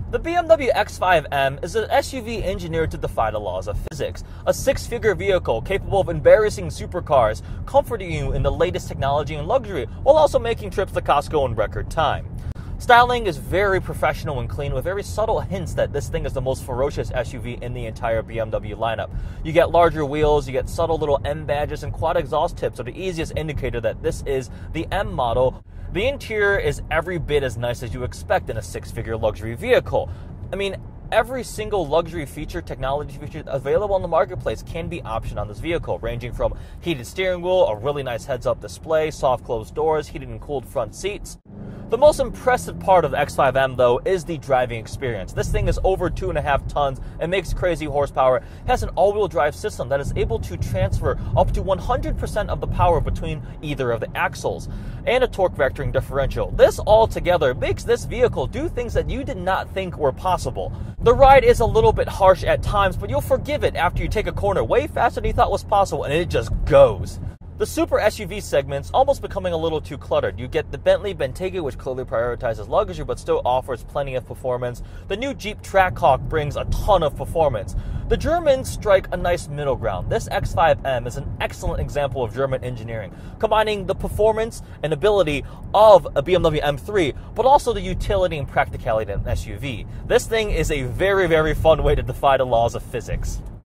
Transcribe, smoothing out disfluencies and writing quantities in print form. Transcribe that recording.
The BMW X5M is an SUV engineered to defy the laws of physics. A six-figure vehicle capable of embarrassing supercars, comforting you in the latest technology and luxury, while also making trips to Costco in record time. Styling is very professional and clean, with very subtle hints that this thing is the most ferocious SUV in the entire BMW lineup. You get larger wheels, you get subtle little M badges, and quad exhaust tips are the easiest indicator that this is the M model. The interior is every bit as nice as you expect in a six-figure luxury vehicle. I mean, every single luxury feature, technology feature available in the marketplace can be optioned on this vehicle, ranging from heated steering wheel, a really nice heads-up display, soft closed doors, heated and cooled front seats. The most impressive part of the X5M, though, is the driving experience. This thing is over 2.5 tons and makes crazy horsepower. It has an all-wheel drive system that is able to transfer up to 100% of the power between either of the axles, and a torque vectoring differential. This all together makes this vehicle do things that you did not think were possible. The ride is a little bit harsh at times, but you'll forgive it after you take a corner way faster than you thought was possible, and it just goes. The super SUV segment's almost becoming a little too cluttered. You get the Bentley Bentayga, which clearly prioritizes luxury but still offers plenty of performance. The new Jeep Trackhawk brings a ton of performance. The Germans strike a nice middle ground. This X5M is an excellent example of German engineering, combining the performance and ability of a BMW M3, but also the utility and practicality of an SUV. This thing is a very, very fun way to defy the laws of physics.